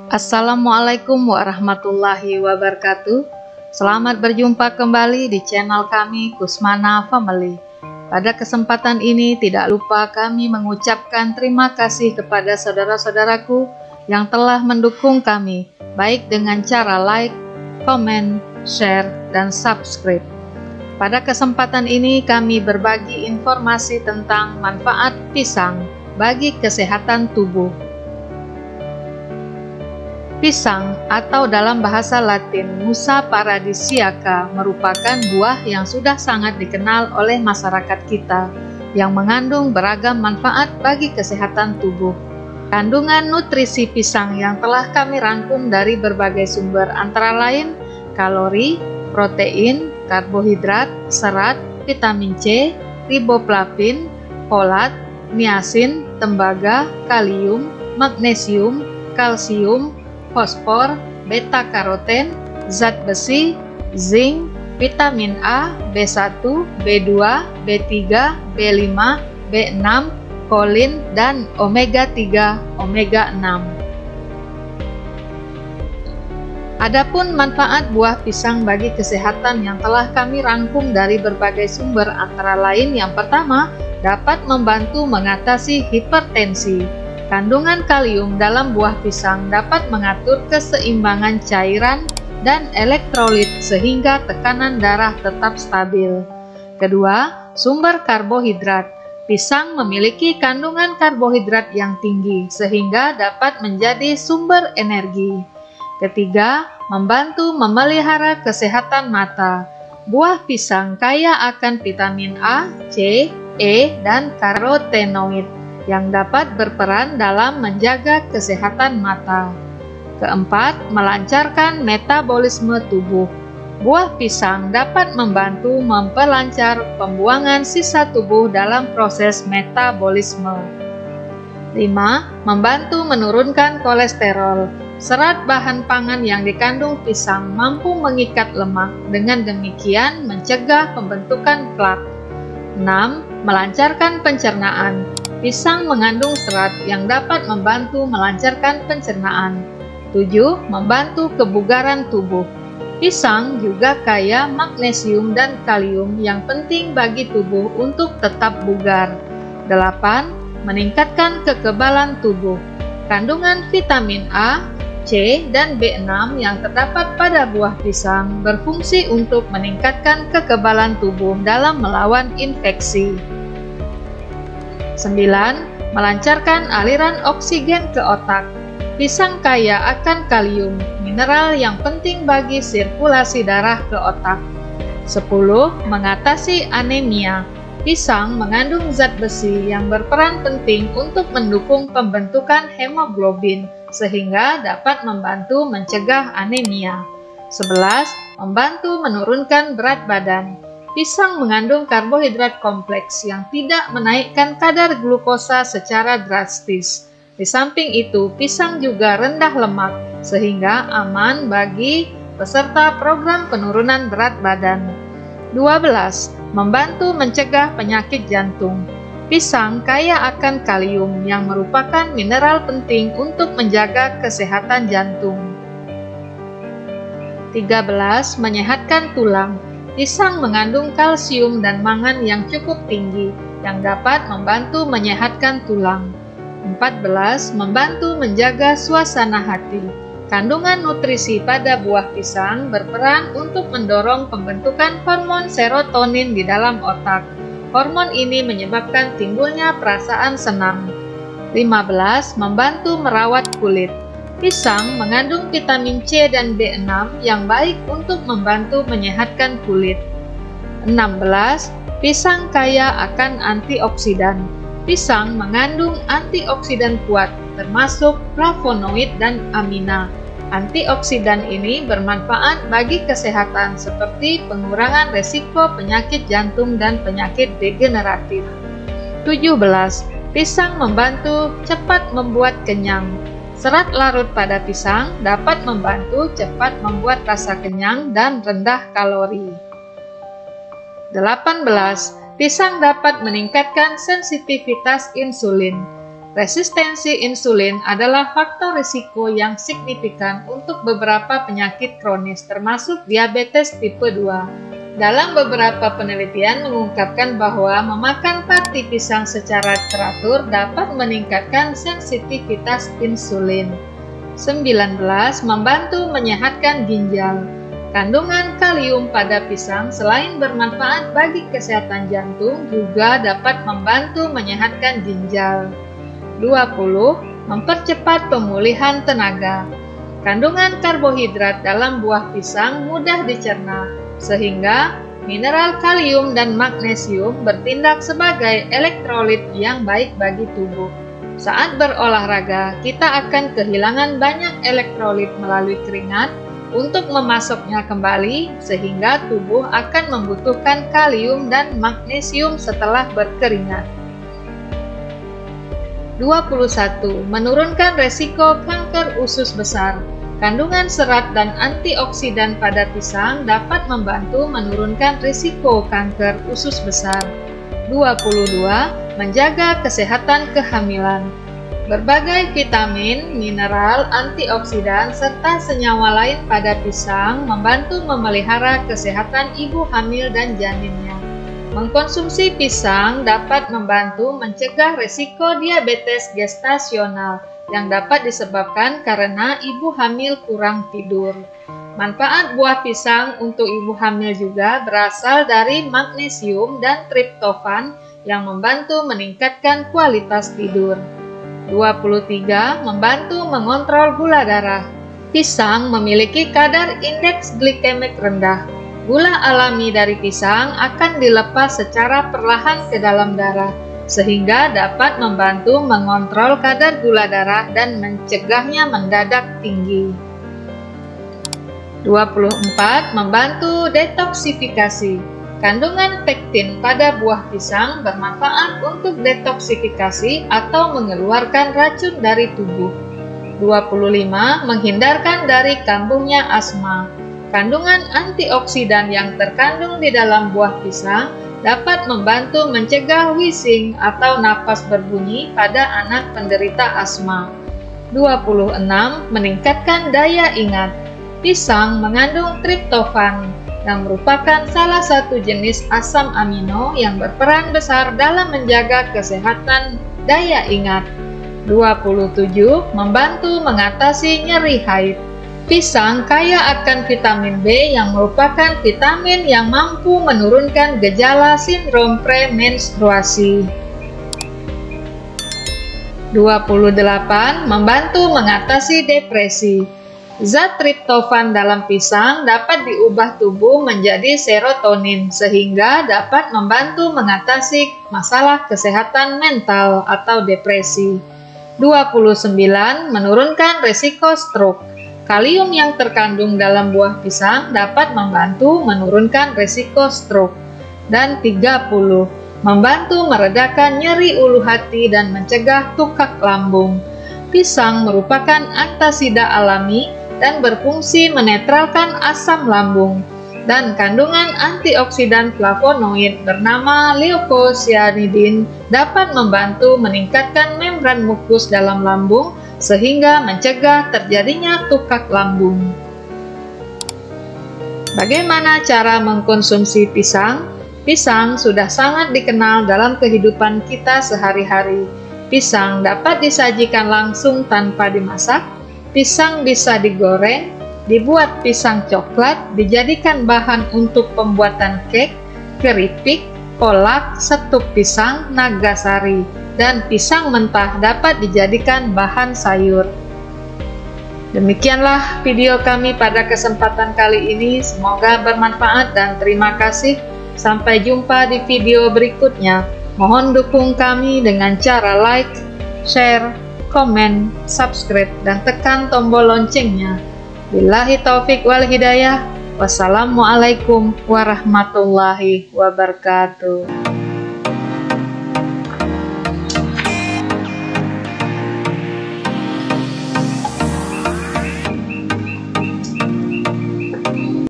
Assalamualaikum warahmatullahi wabarakatuh. Selamat berjumpa kembali di channel kami Kusmana Family. Pada kesempatan ini tidak lupa kami mengucapkan terima kasih kepada saudara-saudaraku yang telah mendukung kami, baik dengan cara like, komen, share, dan subscribe. Pada kesempatan ini kami berbagi informasi tentang manfaat pisang bagi kesehatan tubuh. Pisang atau dalam bahasa Latin Musa paradisiaca merupakan buah yang sudah sangat dikenal oleh masyarakat kita yang mengandung beragam manfaat bagi kesehatan tubuh. Kandungan nutrisi pisang yang telah kami rangkum dari berbagai sumber antara lain kalori, protein, karbohidrat, serat, vitamin C, riboflavin, folat, niacin, tembaga, kalium, magnesium, kalsium, fosfor, beta-karoten, zat besi, zinc, vitamin A, B1, B2, B3, B5, B6, kolin, dan omega-3, omega-6. Adapun manfaat buah pisang bagi kesehatan yang telah kami rangkum dari berbagai sumber antara lain yang pertama, dapat membantu mengatasi hipertensi. Kandungan kalium dalam buah pisang dapat mengatur keseimbangan cairan dan elektrolit sehingga tekanan darah tetap stabil. Kedua, sumber karbohidrat. Pisang memiliki kandungan karbohidrat yang tinggi sehingga dapat menjadi sumber energi. Ketiga, membantu memelihara kesehatan mata. Buah pisang kaya akan vitamin A, C, E, dan karotenoid yang dapat berperan dalam menjaga kesehatan mata. Keempat, melancarkan metabolisme tubuh. Buah pisang dapat membantu memperlancar pembuangan sisa tubuh dalam proses metabolisme. 5. Membantu menurunkan kolesterol. Serat bahan pangan yang dikandung pisang mampu mengikat lemak, dengan demikian mencegah pembentukan plak. 6. Melancarkan pencernaan. Pisang mengandung serat yang dapat membantu melancarkan pencernaan. 7. Membantu kebugaran tubuh. Pisang juga kaya magnesium dan kalium yang penting bagi tubuh untuk tetap bugar. 8. Meningkatkan kekebalan tubuh. Kandungan vitamin A, C, dan B6 yang terdapat pada buah pisang berfungsi untuk meningkatkan kekebalan tubuh dalam melawan infeksi. 9. Melancarkan aliran oksigen ke otak. Pisang kaya akan kalium, mineral yang penting bagi sirkulasi darah ke otak. 10. Mengatasi anemia. Pisang mengandung zat besi yang berperan penting untuk mendukung pembentukan hemoglobin, sehingga dapat membantu mencegah anemia. 11. Membantu menurunkan berat badan. Pisang mengandung karbohidrat kompleks yang tidak menaikkan kadar glukosa secara drastis. Di samping itu, pisang juga rendah lemak, sehingga aman bagi peserta program penurunan berat badan. 12. Membantu mencegah penyakit jantung. Pisang kaya akan kalium yang merupakan mineral penting untuk menjaga kesehatan jantung. 13. Menyehatkan tulang. Pisang mengandung kalsium dan mangan yang cukup tinggi yang dapat membantu menyehatkan tulang. 14. Membantu menjaga suasana hati. Kandungan nutrisi pada buah pisang berperan untuk mendorong pembentukan hormon serotonin di dalam otak. Hormon ini menyebabkan timbulnya perasaan senang. 15. Membantu merawat kulit. Pisang mengandung vitamin C dan B6 yang baik untuk membantu menyehatkan kulit. 16. Pisang kaya akan antioksidan. Pisang mengandung antioksidan kuat, termasuk flavonoid dan amina. Antioksidan ini bermanfaat bagi kesehatan seperti pengurangan resiko penyakit jantung dan penyakit degeneratif. 17. Pisang membantu cepat membuat kenyang. Serat larut pada pisang dapat membantu cepat membuat rasa kenyang dan rendah kalori. 18. Pisang dapat meningkatkan sensitivitas insulin. Resistensi insulin adalah faktor risiko yang signifikan untuk beberapa penyakit kronis termasuk diabetes tipe 2. Dalam beberapa penelitian mengungkapkan bahwa memakan pati pisang secara teratur dapat meningkatkan sensitivitas insulin. 19. Membantu menyehatkan ginjal. Kandungan kalium pada pisang selain bermanfaat bagi kesehatan jantung juga dapat membantu menyehatkan ginjal. 20. Mempercepat pemulihan tenaga. Kandungan karbohidrat dalam buah pisang mudah dicerna, sehingga mineral kalium dan magnesium bertindak sebagai elektrolit yang baik bagi tubuh. Saat berolahraga, kita akan kehilangan banyak elektrolit melalui keringat untuk memasoknya kembali, sehingga tubuh akan membutuhkan kalium dan magnesium setelah berkeringat. 21. Menurunkan resiko kanker usus besar. Kandungan serat dan antioksidan pada pisang dapat membantu menurunkan risiko kanker usus besar. 22. Menjaga kesehatan kehamilan. Berbagai vitamin, mineral, antioksidan, serta senyawa lain pada pisang membantu memelihara kesehatan ibu hamil dan janinnya. Mengkonsumsi pisang dapat membantu mencegah risiko diabetes gestasional yang dapat disebabkan karena ibu hamil kurang tidur. Manfaat buah pisang untuk ibu hamil juga berasal dari magnesium dan triptofan yang membantu meningkatkan kualitas tidur. 23. Membantu mengontrol gula darah. Pisang memiliki kadar indeks glikemik rendah. Gula alami dari pisang akan dilepas secara perlahan ke dalam darah, sehingga dapat membantu mengontrol kadar gula darah dan mencegahnya mendadak tinggi. 24. Membantu detoksifikasi. Kandungan pektin pada buah pisang bermanfaat untuk detoksifikasi atau mengeluarkan racun dari tubuh. 25. Menghindarkan dari kambuhnya asma. Kandungan antioksidan yang terkandung di dalam buah pisang dapat membantu mencegah wheezing atau napas berbunyi pada anak penderita asma. 26. Meningkatkan daya ingat. Pisang mengandung triptofan yang merupakan salah satu jenis asam amino yang berperan besar dalam menjaga kesehatan daya ingat. 27. Membantu mengatasi nyeri haid. Pisang kaya akan vitamin B yang merupakan vitamin yang mampu menurunkan gejala sindrom premenstruasi. 28. Membantu mengatasi depresi. Zat triptofan dalam pisang dapat diubah tubuh menjadi serotonin sehingga dapat membantu mengatasi masalah kesehatan mental atau depresi. 29. Menurunkan risiko stroke. Kalium yang terkandung dalam buah pisang dapat membantu menurunkan risiko stroke. Dan 30. Membantu meredakan nyeri ulu hati dan mencegah tukak lambung. Pisang merupakan antasida alami dan berfungsi menetralkan asam lambung. Dan kandungan antioksidan flavonoid bernama leucocyanidin dapat membantu meningkatkan membran mukus dalam lambung sehingga mencegah terjadinya tukak lambung. Bagaimana cara mengkonsumsi pisang? Pisang sudah sangat dikenal dalam kehidupan kita sehari-hari. Pisang dapat disajikan langsung tanpa dimasak. Pisang bisa digoreng, dibuat pisang coklat, dijadikan bahan untuk pembuatan cake, keripik, kolak, setup pisang, nagasari, dan pisang mentah dapat dijadikan bahan sayur. Demikianlah video kami pada kesempatan kali ini, semoga bermanfaat dan terima kasih. Sampai jumpa di video berikutnya. Mohon dukung kami dengan cara like, share, komen, subscribe, dan tekan tombol loncengnya. Billahi taufik wal hidayah. Wassalamualaikum warahmatullahi wabarakatuh.